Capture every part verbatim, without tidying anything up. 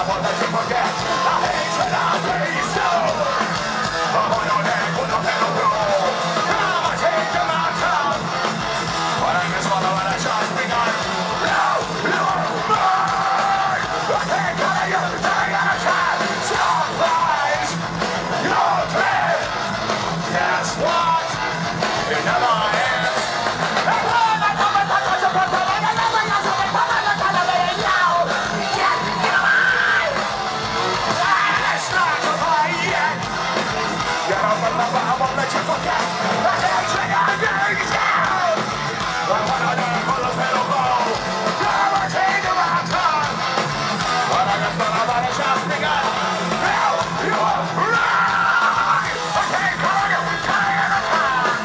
won't let you forget the hatred of me so. On your neck with a pedal rule. Come and take your mountain. But I miss one when I just begun. No, you're mine. I can't cut you down at a time. Surprise. You're dead. Guess what? You never ends. I won't let you forget the hatred of me down. But when I never pull a pedal bow, never take a mountain. But I just thought about it just begun. Now you are right. I can't call you day at a time.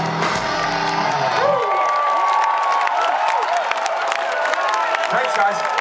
Thanks, guys.